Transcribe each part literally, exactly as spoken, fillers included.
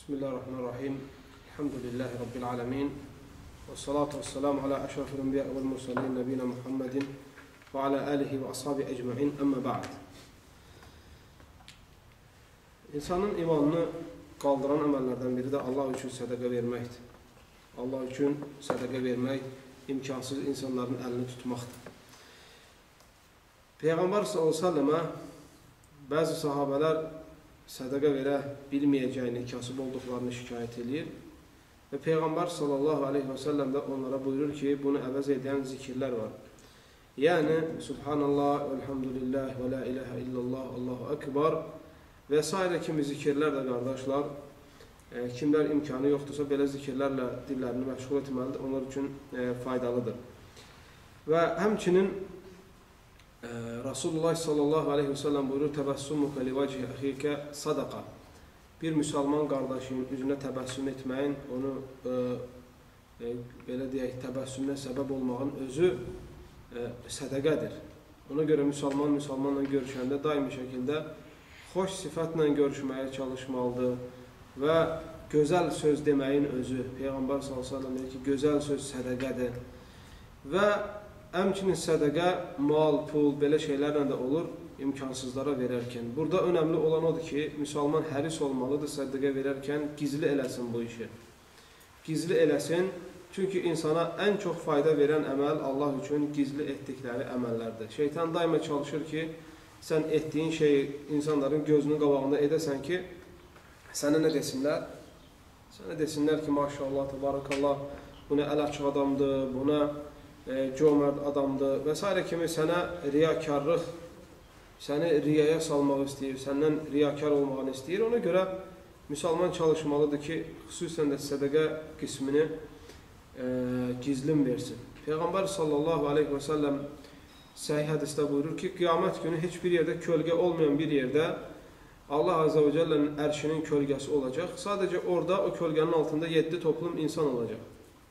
Bismillahirrahmanirrahim. Elhamdülillahi Rabbil alemin. Və salatu və selamu ala əşrafil enbiya vəl mursalin nəbiyina Muhammedin və ala alihi və ashabi ecmain. Əmmə ba'd. İnsanın imanını qaldıran əməllərdən biri də Allah üçün sədaqə verməkdir. Allah üçün sədaqə vermək imkansız insanların əlini tutmaqdır. Peyğəmbər sallallahu əleyhi və səlləmə bəzi sahabələr sədaqə verə bilməyəcəyini, kasıb olduqlarını şikayət edir. Və Peyğəmbər sallallahu aleyhi və səlləm də onlara buyurur ki, bunu əvəz edən zikirlər var. Yəni, Subhanallah, Elhamdülillah, və la iləhə illallah, Allahu Akbar və s. kimi zikirlər də qardaşlar, e, kimlər imkanı yoxdursa, belə zikirlərlə dillərini məşğul etməlidir, onlar üçün e, faydalıdır. Və həmçinin Rasulullah sallallahu aleyhi və səlləm buyurur, təbəssumuka li vəcih əxikə sadaqa. Bir müsəlman qardaşın üzünə təbəssüm etməyin, onu e, e, belə deyək, təbəssümünə səbəb olmağın özü e, sədəqədir. Ona görə müsəlman müsəlmanla görüşəndə daimi şəkildə xoş sifətlə görüşməyə çalışmalıdır və gözəl söz deməyin özü, Peyğəmbər sallallahu aleyhi və səlləm deyir ki, gözəl söz sədəqədir. Və həmçinin sədəqə, mal, pul, belə şeylərlə də olur imkansızlara verərkən. Burada önəmli olan odur ki, müsəlman həris olmalıdır sədəqə verərkən gizli eləsin bu işi. Gizli eləsin, çünki insana ən çox fayda verən əməl Allah üçün gizli etdikləri əməllərdir. Şeytan daima çalışır ki, sən etdiyin şeyi insanların gözünün qabağında edəsən ki, sənə nə desinlər? Sənə desinlər ki, maşallah, tabarakallah, buna əl açıq adamdır, buna E, cömert adamdır və s. kimi sənə riyakarlıq, səni riyaya salmaq istəyir, səndən riyakar olmağını istəyir. Ona görə müsəlman çalışmalıdır ki, xüsusən də sədəqə qismini e, gizlin versin. Peyğəmbər sallallahu aleyhi və səlləm səhih hədisdə buyurur ki, qiyamət günü heç bir yerdə kölgə olmayan bir yerdə Allah Azze və Cəllənin ərşinin kölgəsi olacaq. Sadəcə orada o kölgənin altında yeddi toplum insan olacaq.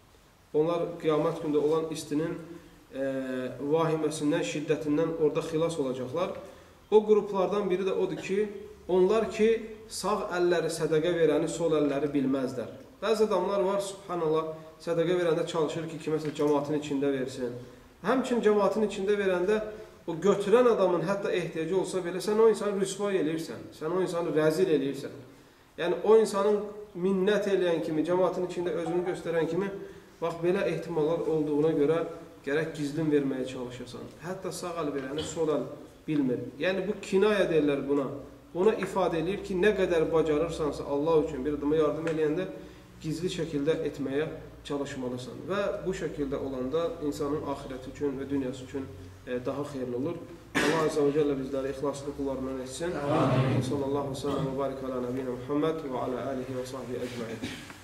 Onlar qiyamət gündə olan istinin e, vahiməsindən, şiddətindən orada xilas olacaqlar. O qruplardan biri də odur ki, onlar ki, sağ əlləri sədəqə verəni, sol əlləri bilməzlər. Bəzi adamlar var, subhanallah, sədəqə verəndə çalışır ki, kiməsə cəmaatın içində versin. Həmçin cəmaatın içində verəndə o götürən adamın hətta ehtiyacı olsa belə, sən o insanı rüsvay eləyirsən, sən o insanı rəzil eləyirsən. Yəni, o insanın minnət eləyən kimi, cəmaatın içində özünü göstərən kimi, bax, belə ehtimallar olduğuna görə gərək gizlin verməyə çalışasan. Hətta sağ əl verəni sol əl bilmir. Yəni, bu kinaya deyirlər buna. Buna ifadə edir ki, nə qədər bacarırsansa Allah üçün bir adama yardım eləyəndə gizli şəkildə etməyə çalışmalısan. Və bu şəkildə olanda insanın axirəti üçün və dünyası üçün daha xeyirli olur. Allah Azze və Cəllə bizləri ixlaslı qullarından etsin. Sallallahu aleyhi və səlləm və barik alə nəbiyyə Muhammed və alə alihi və sahbihi əcmain.